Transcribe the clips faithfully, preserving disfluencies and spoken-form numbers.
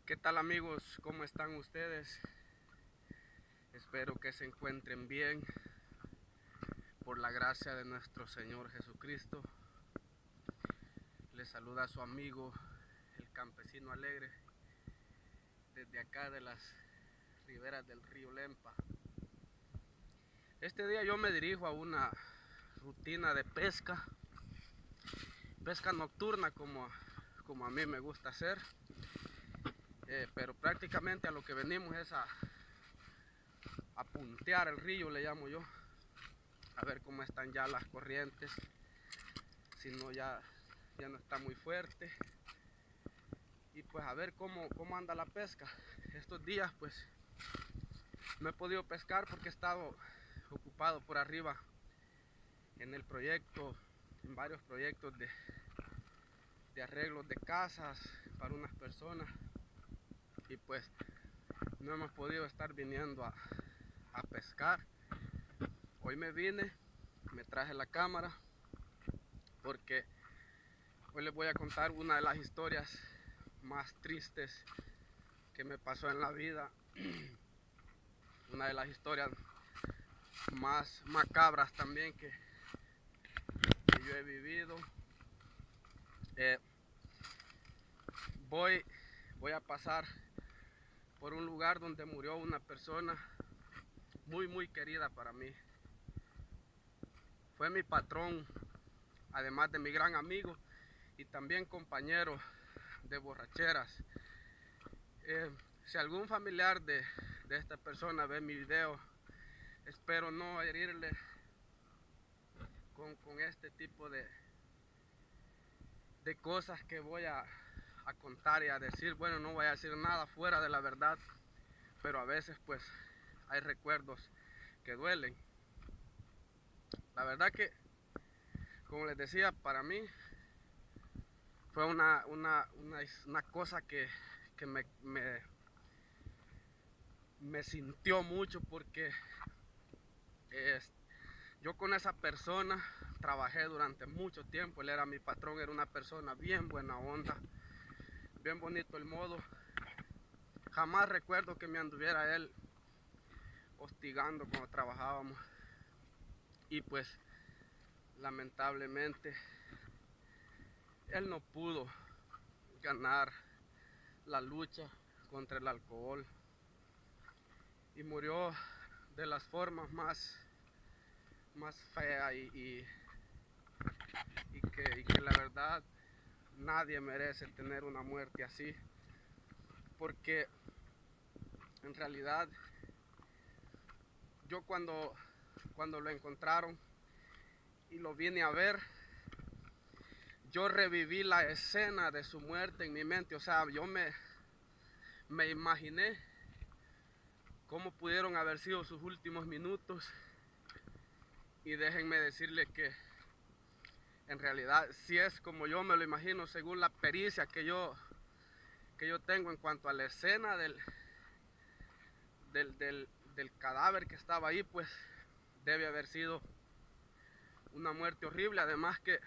¿Qué tal, amigos? ¿Cómo están ustedes? Espero que se encuentren bien por la gracia de nuestro Señor Jesucristo. Les saluda a su amigo el campesino alegre desde acá de las riberas del río Lempa. Este día yo me dirijo a una rutina de pesca, pesca nocturna como, como a mí me gusta hacer, eh, pero prácticamente a lo que venimos es a, a puntear el río, le llamo yo, a ver cómo están ya las corrientes, si no ya, ya no está muy fuerte, y pues a ver cómo, cómo anda la pesca. Estos días pues no he podido pescar porque he estado ocupado por arriba en el proyecto, en varios proyectos de, de arreglos de casas para unas personas, y pues no hemos podido estar viniendo a, a pescar. Hoy me vine, me traje la cámara porque hoy les voy a contar una de las historias más tristes que me pasó en la vida, una de las historias más macabras también que, que yo he vivido. Eh, voy, voy a pasar por un lugar donde murió una persona muy muy querida para mí. Fue mi patrón, además de mi gran amigo y también compañero de borracheras. Eh, si algún familiar de, de esta persona ve mi video, espero no herirle con, con este tipo de, de cosas que voy a, a contar y a decir. Bueno, no voy a decir nada fuera de la verdad, pero a veces pues hay recuerdos que duelen. La verdad que, como les decía, para mí fue una, una, una, una cosa que, que me, me, me sintió mucho, porque eh, yo con esa persona trabajé durante mucho tiempo. Él era mi patrón, era una persona bien buena onda, bien bonito el modo. Jamás recuerdo que me anduviera él hostigando cuando trabajábamos, y pues lamentablemente él no pudo ganar la lucha contra el alcohol y murió de las formas más más feas, y, y, y, que, y que la verdad nadie merece tener una muerte así, porque en realidad yo cuando cuando lo encontraron y lo vine a ver, yo reviví la escena de su muerte en mi mente. O sea, yo me, me imaginé cómo pudieron haber sido sus últimos minutos, y déjenme decirle que en realidad si es como yo me lo imagino, según la pericia que yo, que yo tengo en cuanto a la escena del, del, del, del cadáver que estaba ahí, pues debe haber sido una muerte horrible. Además que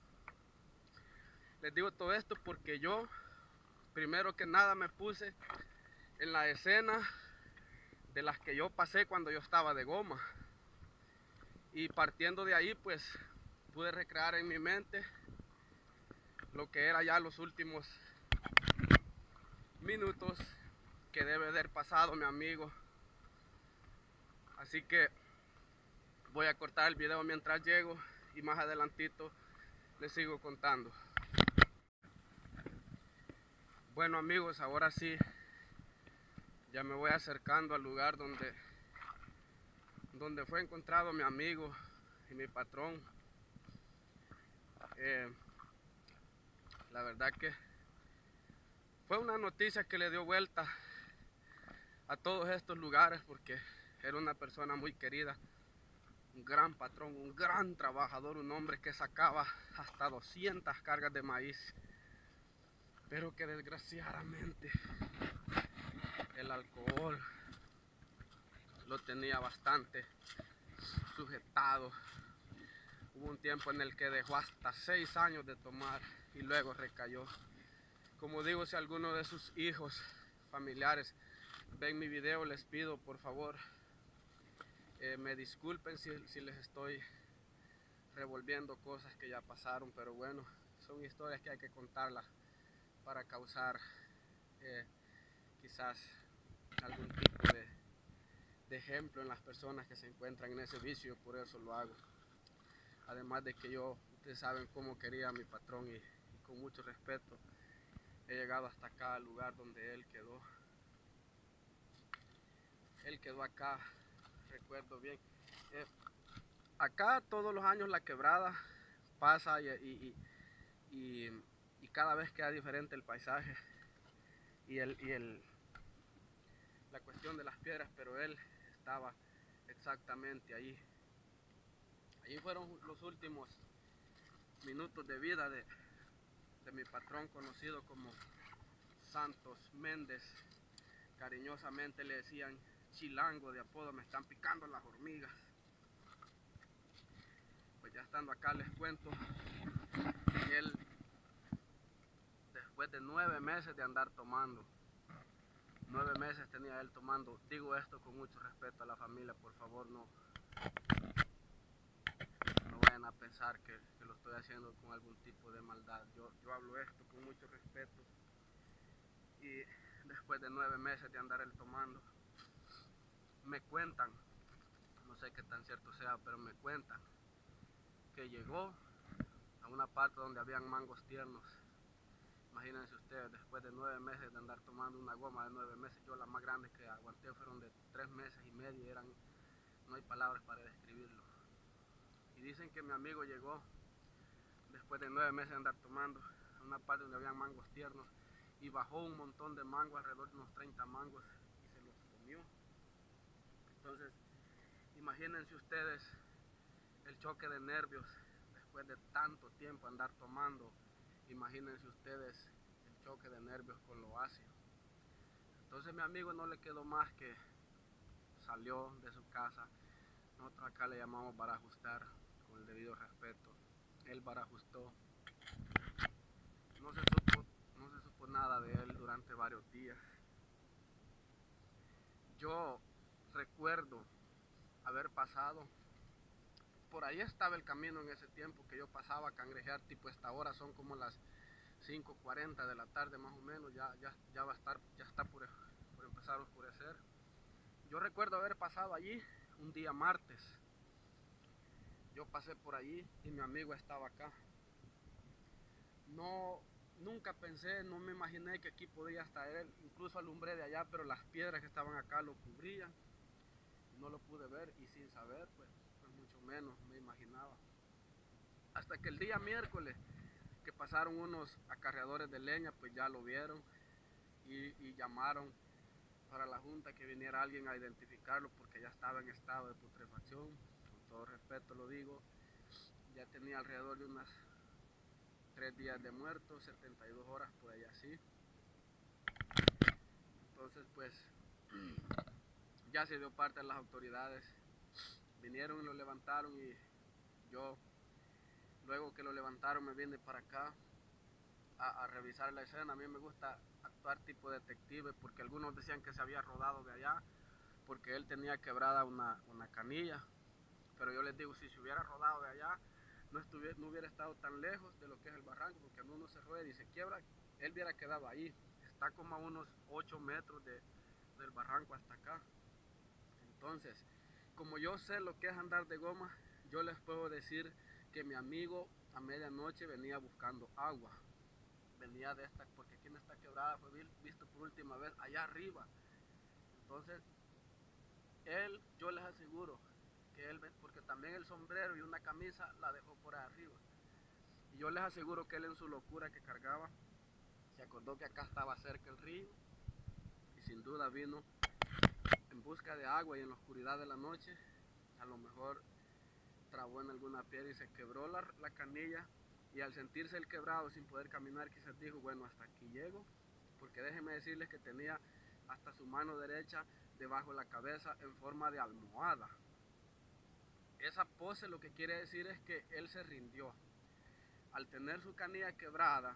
les digo todo esto porque yo, primero que nada, me puse en la escena de las que yo pasé cuando yo estaba de goma, y partiendo de ahí pues pude recrear en mi mente lo que era ya los últimos minutos que debe haber pasado mi amigo. Así que voy a cortar el video mientras llego, y más adelantito les sigo contando. Bueno, amigos, ahora sí ya me voy acercando al lugar donde donde fue encontrado mi amigo y mi patrón. Eh, la verdad que fue una noticia que le dio vuelta a todos estos lugares, porque era una persona muy querida, un gran patrón, un gran trabajador, un hombre que sacaba hasta doscientas cargas de maíz, pero que desgraciadamente el alcohol lo tenía bastante sujetado. Hubo un tiempo en el que dejó hasta seis años de tomar y luego recayó. Como digo, si alguno de sus hijos familiares ven mi video, les pido por favor eh, me disculpen si, si les estoy revolviendo cosas que ya pasaron, pero bueno, son historias que hay que contarlas para causar eh, quizás algún tipo de, de ejemplo en las personas que se encuentran en ese vicio. Por eso lo hago. Además de que yo, ustedes saben cómo quería a mi patrón, y, y con mucho respeto he llegado hasta acá, al lugar donde él quedó. Él quedó acá, recuerdo bien. Eh, acá todos los años la quebrada pasa y, y, y, y, y cada vez queda diferente el paisaje y, el, y el, la cuestión de las piedras, pero él estaba exactamente ahí. Allí fueron los últimos minutos de vida de, de mi patrón, conocido como Santos Méndez. Cariñosamente le decían Chilango de apodo. Me están picando las hormigas. Pues ya estando acá les cuento que él, después de nueve meses de andar tomando, nueve meses tenía él tomando, digo esto con mucho respeto a la familia, por favor no, no vayan a pensar que, que lo estoy haciendo con algún tipo de maldad. Yo, yo hablo esto con mucho respeto, y después de nueve meses de andar él tomando, me cuentan, no sé qué tan cierto sea, pero me cuentan que llegó a una parte donde habían mangos tiernos. Imagínense ustedes, después de nueve meses de andar tomando una goma de nueve meses, yo las más grandes que aguanté fueron de tres meses y medio, eran, no hay palabras para describirlo. Y dicen que mi amigo llegó después de nueve meses de andar tomando a una parte donde habían mangos tiernos y bajó un montón de mangos, alrededor de unos treinta mangos, y se los comió. Entonces, imagínense ustedes el choque de nervios después de tanto tiempo andar tomando. Imagínense ustedes el choque de nervios con lo ácido. Entonces mi amigo no le quedó más que salió de su casa. Nosotros acá le llamamos barajustar, con el debido respeto. Él barajustó. No se supo, no se supo nada de él durante varios días. Yo recuerdo haber pasado, por ahí estaba el camino en ese tiempo que yo pasaba a cangrejear, tipo esta hora, son como las cinco cuarenta de la tarde más o menos, ya, ya, ya va a estar, ya está por, por empezar a oscurecer. Yo recuerdo haber pasado allí un día martes. Yo pasé por allí y mi amigo estaba acá. No, nunca pensé, no me imaginé que aquí podía estar él. Incluso alumbré de allá, pero las piedras que estaban acá lo cubrían. No lo pude ver, y sin saber, pues, pues mucho menos me imaginaba. Hasta que el día miércoles, que pasaron unos acarreadores de leña, pues ya lo vieron y, y llamaron para la junta que viniera alguien a identificarlo, porque ya estaba en estado de putrefacción. Con todo respeto lo digo, ya tenía alrededor de unas tres días de muerto, setenta y dos horas por ahí así. Entonces pues ya se dio parte a las autoridades, vinieron y lo levantaron, y yo luego que lo levantaron me vine para acá a, a revisar la escena. A mí me gusta actuar tipo detective, porque algunos decían que se había rodado de allá porque él tenía quebrada una, una canilla, pero yo les digo, si se hubiera rodado de allá no, estuviera, no hubiera estado tan lejos de lo que es el barranco, porque cuando uno se rueda y se quiebra, él hubiera quedado ahí. Está como a unos ocho metros de, del barranco hasta acá. Entonces, como yo sé lo que es andar de goma, yo les puedo decir que mi amigo a medianoche venía buscando agua. Venía de esta, porque aquí en esta quebrada fue visto por última vez allá arriba. Entonces, él, yo les aseguro que él, porque también el sombrero y una camisa la dejó por ahí arriba. Y yo les aseguro que él, en su locura que cargaba, se acordó que acá estaba cerca el río, y sin duda vino en busca de agua, y en la oscuridad de la noche a lo mejor trabó en alguna piedra y se quebró la, la canilla, y al sentirse el quebrado sin poder caminar, quizás dijo, bueno, hasta aquí llego, porque déjenme decirles que tenía hasta su mano derecha debajo de la cabeza en forma de almohada. Esa pose lo que quiere decir es que él se rindió. Al tener su canilla quebrada,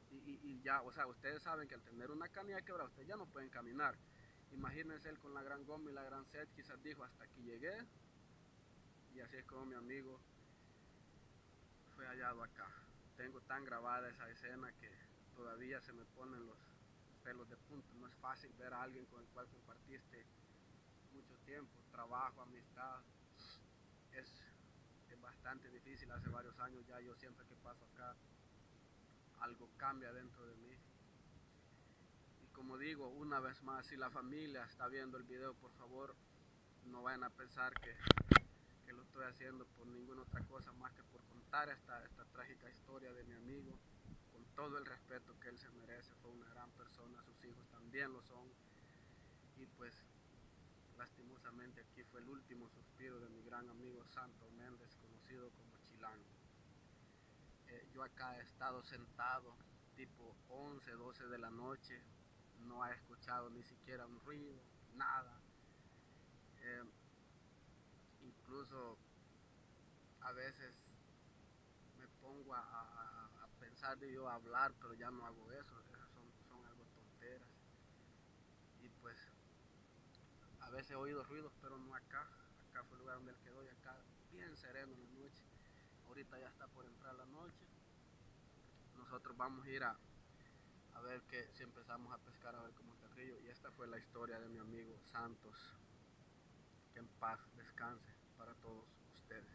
Y, y, y ya, o sea, ustedes saben que al tener una canilla quebrada, ustedes ya no pueden caminar. Imagínense él con la gran goma y la gran sed, quizás dijo, hasta aquí llegué. Y así es como mi amigo fue hallado acá. Tengo tan grabada esa escena que todavía se me ponen los pelos de punta. No es fácil ver a alguien con el cual compartiste mucho tiempo, trabajo, amistad. Es, es bastante difícil. Hace varios años ya yo siempre que paso acá, algo cambia dentro de mí. Y como digo, una vez más, si la familia está viendo el video, por favor, no vayan a pensar que, que lo estoy haciendo por ninguna otra cosa más que por contar esta, esta trágica historia de mi amigo, con todo el respeto que él se merece. Fue una gran persona, sus hijos también lo son. Y pues, lastimosamente aquí fue el último suspiro de mi gran amigo Santos Méndez, conocido como Chilango. Eh, yo acá he estado sentado tipo once, doce de la noche, no he escuchado ni siquiera un ruido, nada. Eh, incluso a veces me pongo a, a, a pensar de yo hablar, pero ya no hago eso, esas son, son algo tonteras. Y pues a veces he oído ruidos, pero no acá. Acá fue el lugar donde él quedó y acá bien sereno en la noche. Ahorita ya está por entrar la noche. Nosotros vamos a ir a, a ver que si empezamos a pescar, a ver cómo está el río. Y esta fue la historia de mi amigo Santos. Que en paz descanse para todos ustedes.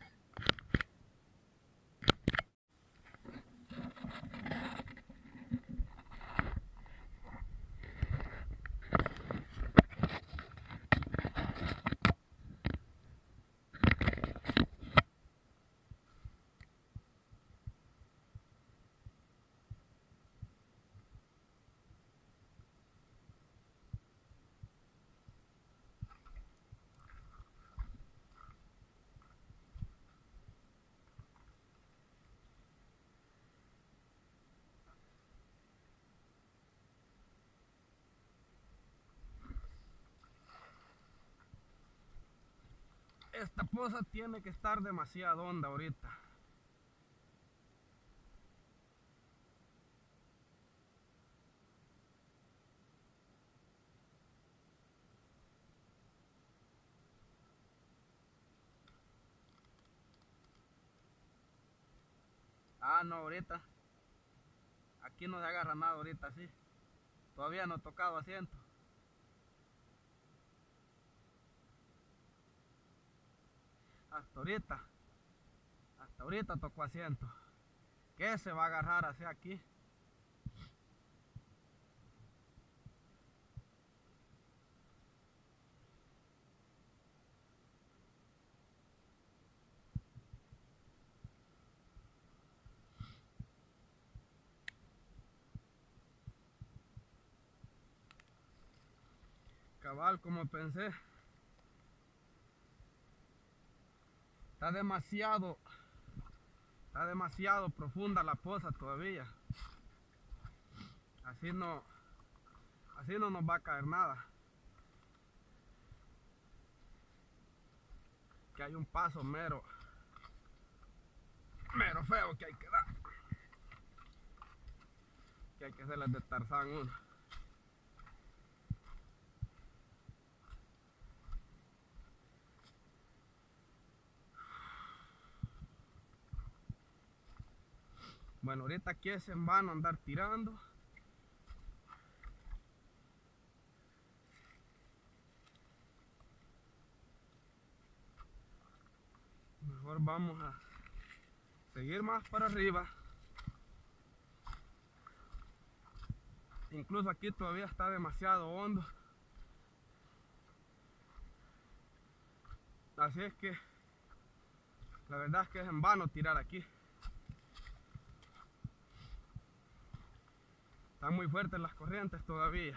Esta poza tiene que estar demasiado honda ahorita. Ah, no, ahorita. Aquí no se agarra nada ahorita, sí. Todavía no he tocado asiento. Hasta ahorita. Hasta ahorita tocó asiento. ¿Qué se va a agarrar hacia aquí? Cabal, como pensé. Está demasiado, está demasiado profunda la poza todavía. Así no, así no nos va a caer nada. Que hay un paso mero, mero feo que hay que dar. Que hay que hacerles de Tarzán uno. Bueno, ahorita aquí es en vano andar tirando. Mejor vamos a seguir más para arriba. Incluso aquí todavía está demasiado hondo. Así es que la verdad es que es en vano tirar aquí. Están muy fuertes las corrientes todavía.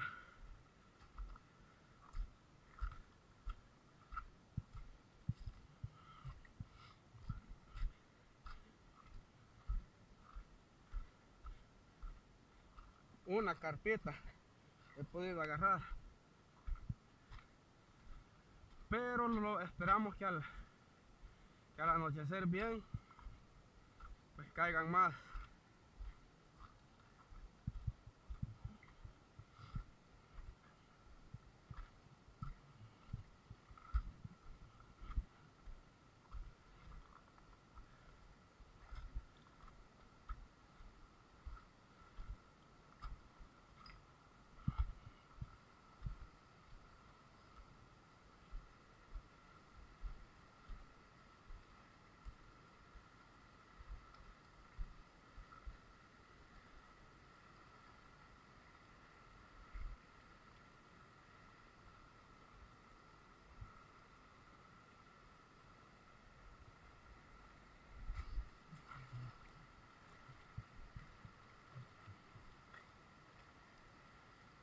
Una carpeta he podido agarrar, pero lo esperamos que al, que al anochecer bien pues caigan más.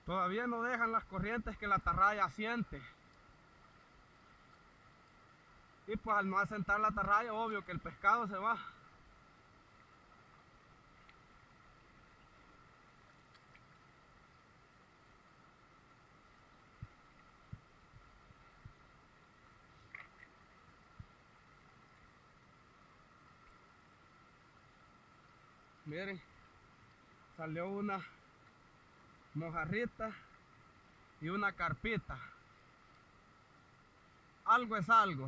Todavía no dejan las corrientes que la atarraya asiente. Y pues al no asentar la atarraya, obvio que el pescado se va. Miren, salió una mojarrita y una carpita. Algo es algo.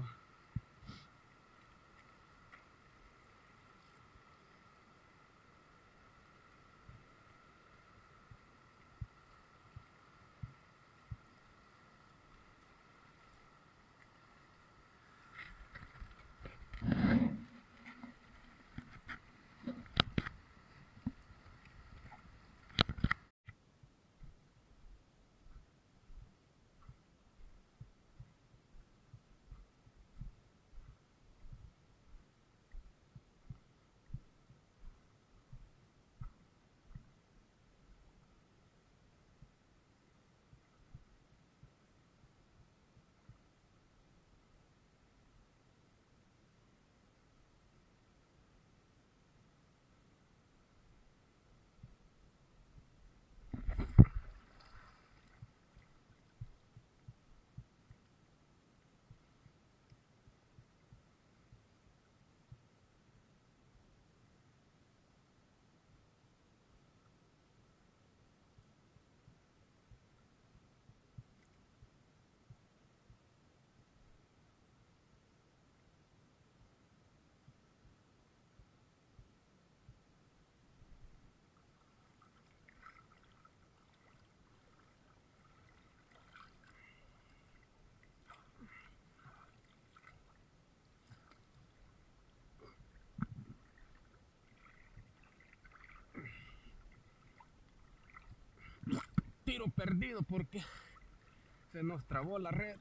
Tiro perdido porque se nos trabó la red.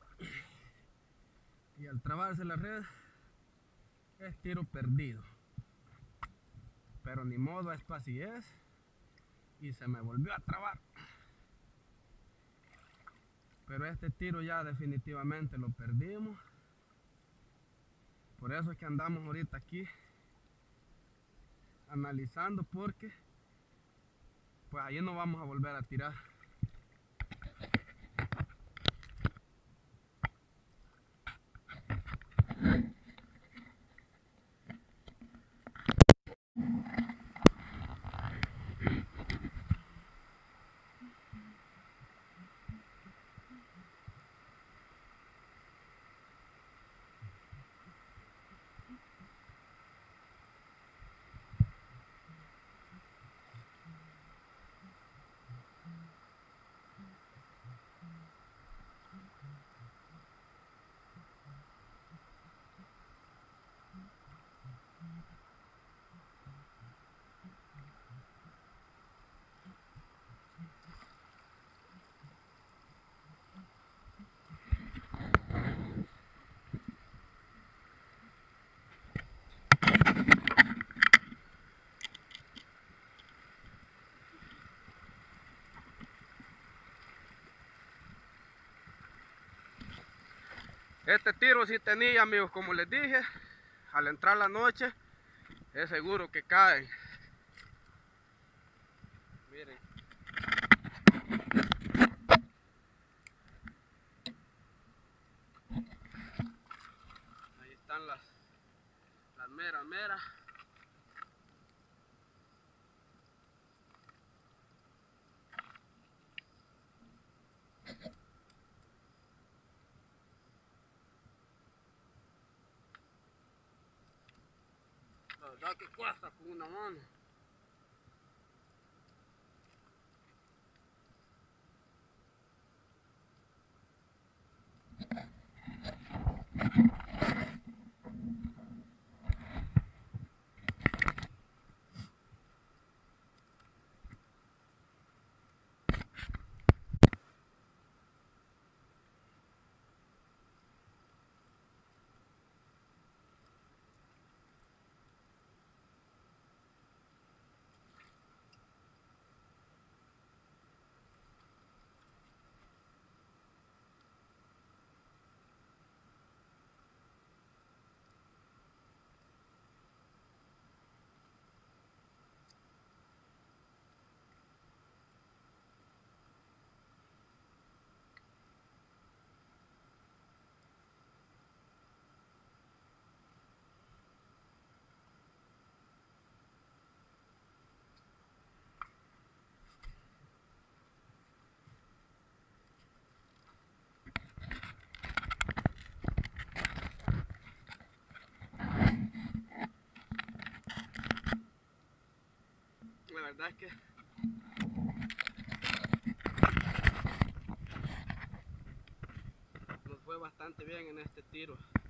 Y al trabarse la red es tiro perdido. Pero ni modo, esto así es. Y se me volvió a trabar. Pero este tiro ya definitivamente lo perdimos. Por eso es que andamos ahorita aquí analizando, porque pues ahí no vamos a volver a tirar. Este tiro sí tenía, amigos, como les dije, al entrar la noche es seguro que caen. Miren. Ahí están las, las meras, meras. La verdad que cuesta con una mano. verdad es que nos fue bastante bien en este tiro.